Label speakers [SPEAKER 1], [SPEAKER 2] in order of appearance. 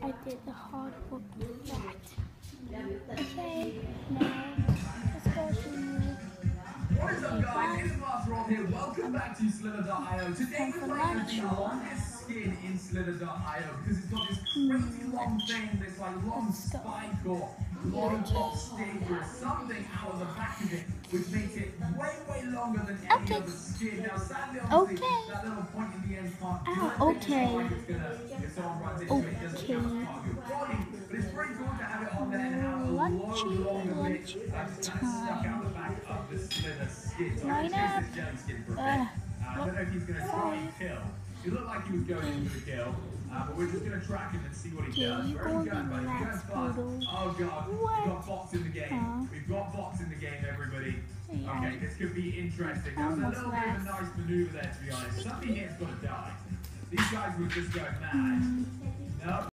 [SPEAKER 1] I did the hard work with that. Okay, now let's go to new.
[SPEAKER 2] What is up, guys? It's Rob here. Welcome back to Slither.io. Today we're playing with the longest skin in Slither.io because it's got this crazy long thing, this like long spike or long stick or something out of the back of it, which makes it way longer than any other skin. Now, sadly, obviously, that little point in the end can't do it.
[SPEAKER 1] Okay.
[SPEAKER 2] If someone runs into it, it doesn't count part of your body. But it's pretty cool to have it on there and have a longer bit that's kind of stuck out the back of the Slither skin. So I'm going to chase this jelly skin for a bit. I don't know if he's going to try and kill. He looked like he was going in for the kill. But we're just going to track him and see what he does. Where are you going, buddy? You're going fast. Oh, God. We've got bots in the game. We've got bots in the game, everybody. Okay, this could be interesting. That was a little bit of a nice maneuver there, to be honest. Somebody here's got to die. These guys were just going mad.